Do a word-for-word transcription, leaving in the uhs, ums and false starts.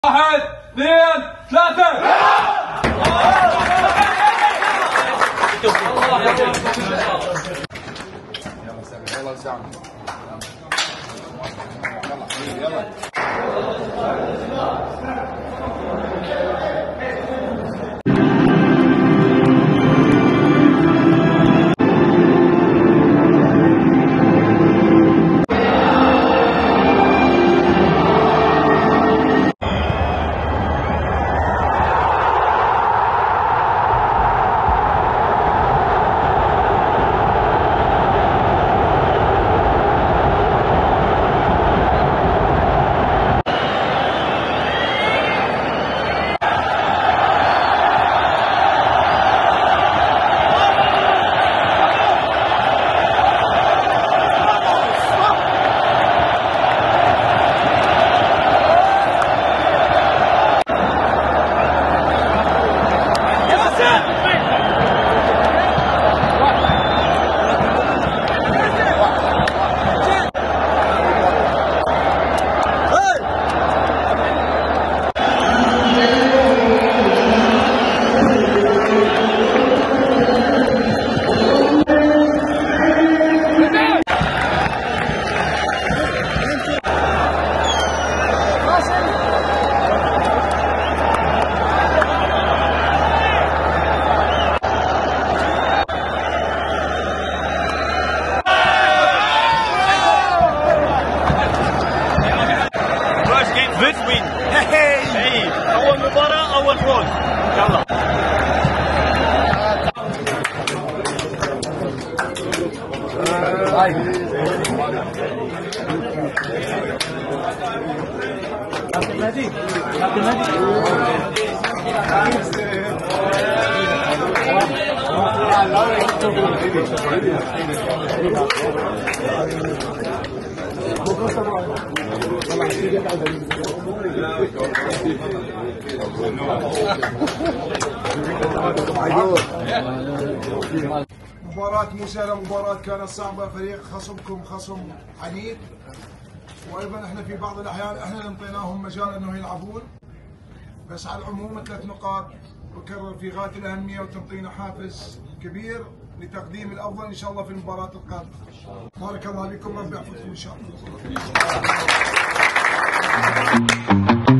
واحد اثنين ثلاثة. يلا سامي يلا وين؟ اي اول مباراة اول فوز. يلا كابتن مهدي كابتن مهدي مباراة مسهلة، مباراة كانت صعبة، فريق خصمكم خصم عنيد، وايضا احنا في بعض الاحيان احنا اللي انطيناهم مجال انه يلعبون، بس على العموم ثلاث نقاط بكرر في غاية الأهمية وتعطينا حافز كبير لتقديم الافضل ان شاء الله في المباراة القادمة. بارك الله بكم، ربي يحفظكم ان شاء الله.